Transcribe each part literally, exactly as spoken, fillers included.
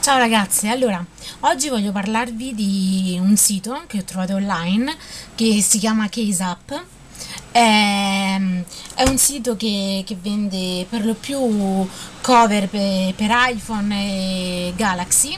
Ciao ragazzi, allora oggi voglio parlarvi di un sito che ho trovato online che si chiama CaseUp. È, è un sito che, che vende per lo più cover pe- per iPhone e Galaxy,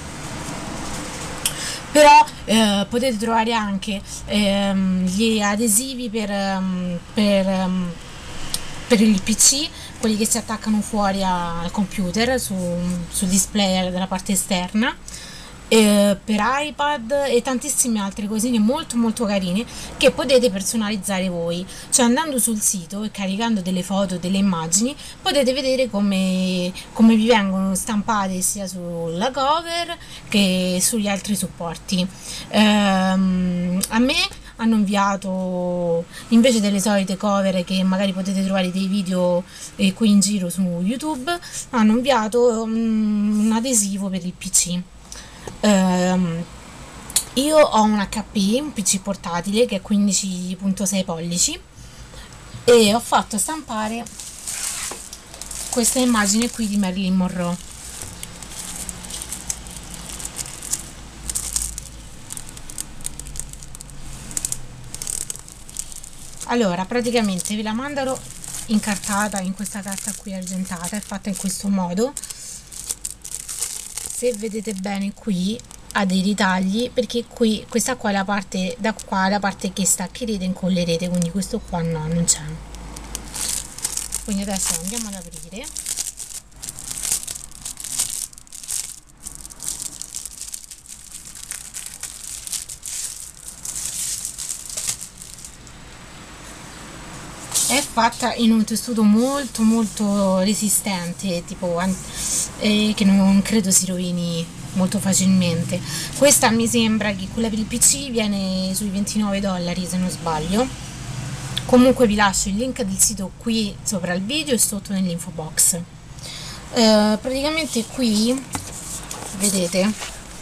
però eh, potete trovare anche ehm, gli adesivi per, ehm, per, ehm, per il P C, quelli che si attaccano fuori al computer su- sul display della parte esterna, eh, per iPad e tantissime altre cosine molto molto carine che potete personalizzare voi. Cioè, andando sul sito e caricando delle foto, delle immagini, potete vedere come, come vi vengono stampate sia sulla cover che sugli altri supporti. Ehm, a me hanno inviato, invece delle solite cover che magari potete trovare dei video eh, qui in giro su YouTube, hanno inviato mm, un adesivo per il P C. Ehm, io ho un H P, un P C portatile che è quindici virgola sei pollici, e ho fatto stampare questa immagine qui di Marilyn Monroe. Allora, praticamente ve la mandano incartata in questa carta qui argentata, è fatta in questo modo. Se vedete bene qui ha dei ritagli, perché qui questa qua è la parte, da qua la parte che staccherete e incollerete, quindi questo qua no, non c'è. Quindi adesso andiamo ad aprire. È fatta in un tessuto molto molto resistente, tipo eh, che non credo si rovini molto facilmente. Questa mi sembra che quella per il P C viene sui ventinove dollari, se non sbaglio. Comunque vi lascio il link del sito qui sopra il video e sotto nell'info box. Eh, praticamente qui vedete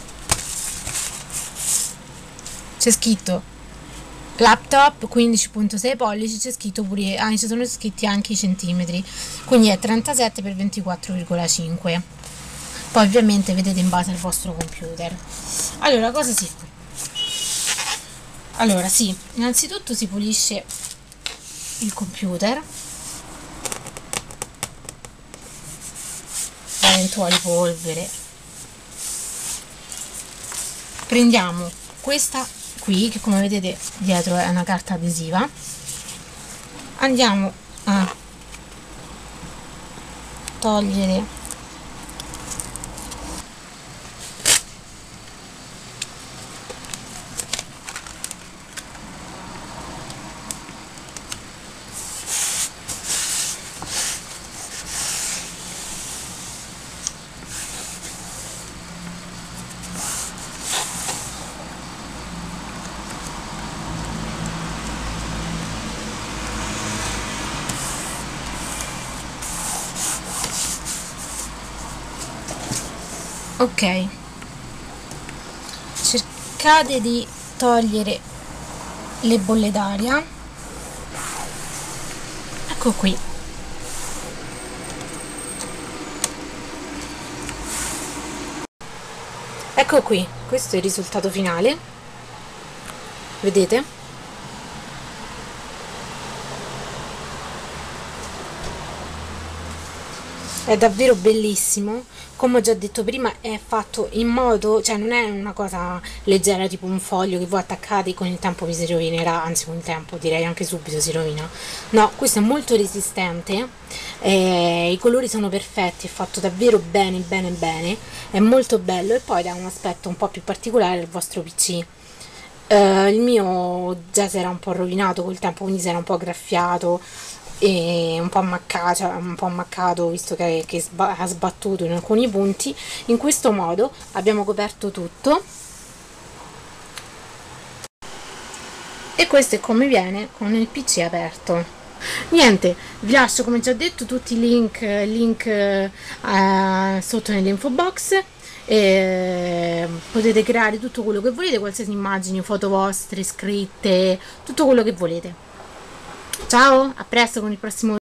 c'è scritto laptop quindici virgola sei pollici, c'è scritto pure, ah, ci sono scritti anche i centimetri, quindi è trentasette per ventiquattro virgola cinque. Poi ovviamente vedete in base al vostro computer. Allora, cosa si fa? Allora, sì, innanzitutto si pulisce il computer da eventuali polvere. Prendiamo questa qui, che come vedete dietro è una carta adesiva, andiamo a togliere ok, cercate di togliere le bolle d'aria. Ecco qui. Ecco qui, questo è il risultato finale. Vedete? È davvero bellissimo. Come ho già detto prima, è fatto in modo, cioè non è una cosa leggera tipo un foglio che voi attaccate e con il tempo vi si rovinerà, anzi con il tempo direi anche subito si rovina. No, questo è molto resistente, eh, i colori sono perfetti, è fatto davvero bene bene bene, è molto bello e poi dà un aspetto un po' più particolare al vostro P C. Uh, il mio già si era un po' rovinato col tempo, quindi si era un po' graffiato e un po' ammaccato, cioè un po' ammaccato visto che, che sba- ha sbattuto in alcuni punti. In questo modo abbiamo coperto tutto e questo è come viene con il P C aperto. Niente, vi lascio come già detto tutti i link, link eh, sotto nell'info box. E potete creare tutto quello che volete, qualsiasi immagini, foto vostre, scritte, tutto quello che volete. Ciao, a presto con il prossimo